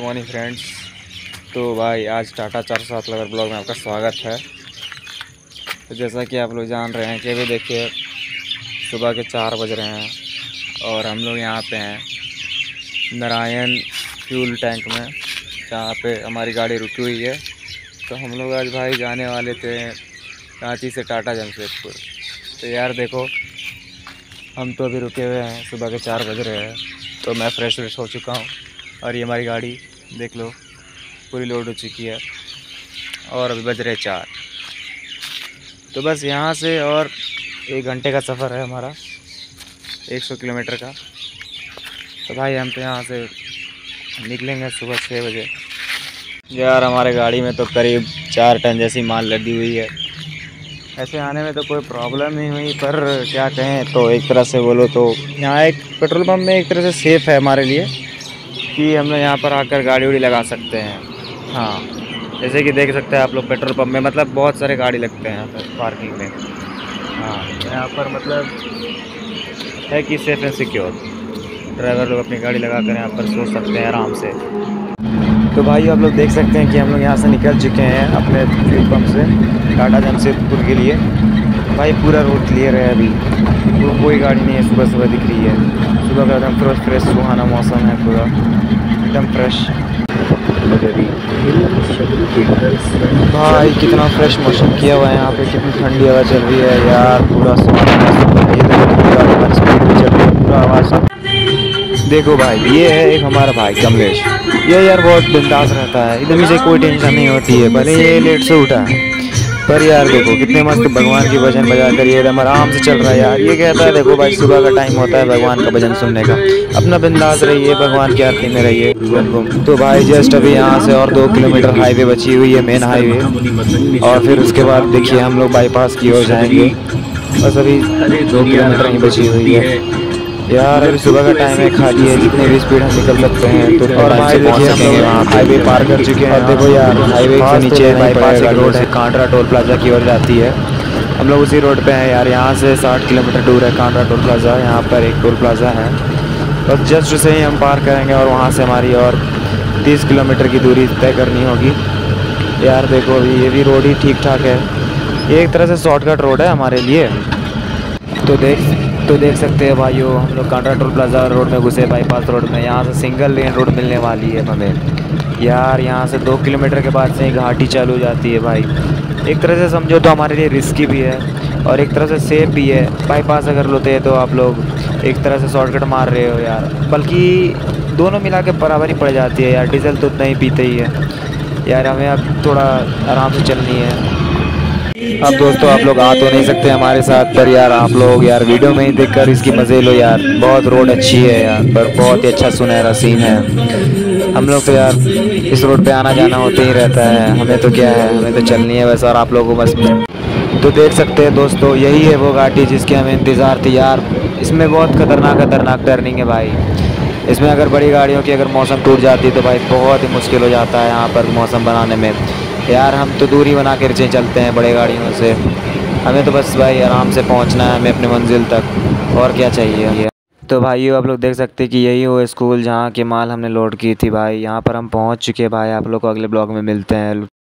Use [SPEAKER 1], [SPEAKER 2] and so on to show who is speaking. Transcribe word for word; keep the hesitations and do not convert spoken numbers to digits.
[SPEAKER 1] Morning friends. तो भाई आज टाटा चार सौ सात लवर ब्लॉग में आपका स्वागत है। तो जैसा कि आप लोग जान रहे हैं कि अभी देखिए सुबह के चार बज रहे हैं और हम लोग यहाँ पे हैं नारायण फ्यूल टैंक में, जहाँ पे हमारी गाड़ी रुकी हुई है। तो हम लोग आज भाई जाने वाले थे रांची से टाटा जमशेदपुर। तो यार देखो हम तो अभी रुके हुए हैं, सुबह के चार बज रहे हैं। तो मैं फ्रेश व्रेश हो चुका हूँ और ये हमारी गाड़ी देख लो पूरी लोड हो चुकी है और अभी बज रहे चार। तो बस यहाँ से और एक घंटे का सफ़र है हमारा, एक सौ किलोमीटर का। तो भाई हम तो यहाँ से निकलेंगे सुबह छः बजे। यार हमारे गाड़ी में तो करीब चार टन जैसी माल लदी हुई है। ऐसे आने में तो कोई प्रॉब्लम नहीं हुई, पर क्या कहें, तो एक तरह से बोलो तो यहाँ एक पेट्रोल पंप में एक तरह से सेफ़ है हमारे लिए कि हम लोग यहाँ पर आकर गाड़ी उड़ी लगा सकते हैं। हाँ, जैसे कि देख सकते हैं आप लोग पेट्रोल पंप में मतलब बहुत सारे गाड़ी लगते हैं यहाँ पर पार्किंग में। हाँ, यहाँ पर मतलब है कि सेफ़ एंड सिक्योर ड्राइवर लोग अपनी गाड़ी लगा कर यहाँ पर सो सकते हैं आराम से। तो भाई आप लोग देख सकते हैं कि हम लोग यहाँ से निकल चुके हैं अपने फ्यूल पंप से टाटा जमशेदपुर के लिए। भाई पूरा रोड क्लियर है, अभी तो कोई गाड़ी नहीं है, सुबह सुबह दिख रही है। सुबह का एकदम फ्रेश फ्रेश सुहाना मौसम है, पूरा एकदम फ्रेश। भाई कितना फ्रेश मौसम किया हुआ है यहाँ पे, कितनी ठंडी हवा चल रही है यार, पूरा सुहाना मौसम है। ये देखो पूरी गाड़ी हमारी स्पीड में चल रही है, पूरा आवाज़ देखो भाई। ये है एक हमारा भाई कमलेश, ये यार बहुत बिंदास रहता है, एकदम से कोई टेंशन नहीं होती है, भले ये लेट से उठा है पर यार देखो कितने मस्त भगवान की भजन बजा कर ये एकदम आराम से चल रहा है यार। ये कहता है देखो भाई सुबह का टाइम होता है भगवान का भजन सुनने का, अपना बिंदास रहिए, भगवान की आरती में रहिए। तो भाई जस्ट अभी यहाँ से और दो किलोमीटर हाईवे बची हुई है, मेन हाईवे, और फिर उसके बाद देखिए हम लोग बाईपास की ओर जाएंगे। बस अभी दो किलोमीटर ही बची हुई है यार। अभी सुबह का टाइम है, खाली है, जितने भी स्पीड हम निकल सकते हैं तो और भाई देखिए हम लोग वहाँ हाईवे पार कर चुके हैं। और देखो यार हाईवे से नीचे बाईपास एक रोड है, कांड्रा टोल प्लाजा की ओर जाती है। हम लोग उसी रोड पे हैं यार। यहाँ से साठ किलोमीटर दूर है कांड्रा टोल प्लाजा, यहाँ पर एक टोल प्लाजा है, बस जस्ट उसे ही हम पार करेंगे और वहाँ से हमारी और तीस किलोमीटर की दूरी तय करनी होगी यार। देखो अभी ये भी रोड ही ठीक ठाक है, ये एक तरह से शॉर्टकट रोड है हमारे लिए। तो देख तो देख सकते हैं भाइयों हम लोग कांड्रा टोल प्लाजा रोड में घुसे, बाईपास रोड में। यहाँ से सिंगल लेन रोड मिलने वाली है हमें यार। यहाँ से दो किलोमीटर के बाद से ही घाटी चालू हो जाती है भाई। एक तरह से समझो तो हमारे लिए रिस्की भी है और एक तरह से सेफ भी है। बाईपास अगर लेते हैं तो आप लोग एक तरह से शॉर्टकट मार रहे हो यार, बल्कि दोनों मिला के बराबर ही पड़ जाती है यार। डीजल तो उतना ही पीते ही है यार, हमें अब थोड़ा आराम से चलनी है। अब दोस्तों आप लोग आ तो नहीं सकते हमारे साथ, पर यार आप लोग यार वीडियो में ही देखकर इसकी मज़े लो यार। बहुत रोड अच्छी है यार, पर बहुत ही अच्छा सुनहरा सीन है। हम लोग तो यार इस रोड पे आना जाना होते ही रहता है, हमें तो क्या है, हमें तो चलनी है बस, और आप लोगों को बस। तो देख सकते हैं दोस्तों यही है वो घाटी जिसकी हमें इंतज़ार थी यार। इसमें बहुत खतरनाक खतरनाक टर्निंग है भाई। इसमें अगर बड़ी गाड़ियों की अगर मौसम टूट जाती तो भाई बहुत ही मुश्किल हो जाता है यहाँ पर मौसम बनाने में यार। हम तो दूरी बना कर चलते हैं बड़े गाड़ियों से, हमें तो बस भाई आराम से पहुंचना है हमें अपनी मंजिल तक, और क्या चाहिए। तो भाइयों आप लोग देख सकते हैं कि यही वो स्कूल जहाँ के माल हमने लोड की थी भाई। यहाँ पर हम पहुंच चुके हैं भाई। आप लोग को अगले ब्लॉग में मिलते हैं।